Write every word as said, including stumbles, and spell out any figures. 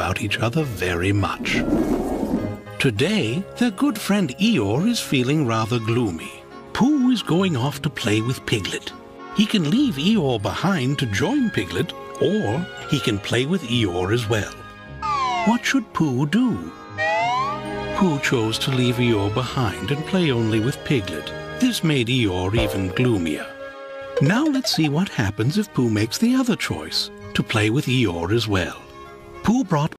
about each other very much. Today, their good friend Eeyore is feeling rather gloomy. Pooh is going off to play with Piglet. He can leave Eeyore behind to join Piglet, or he can play with Eeyore as well. What should Pooh do? Pooh chose to leave Eeyore behind and play only with Piglet. This made Eeyore even gloomier. Now let's see what happens if Pooh makes the other choice, to play with Eeyore as well. Pooh brought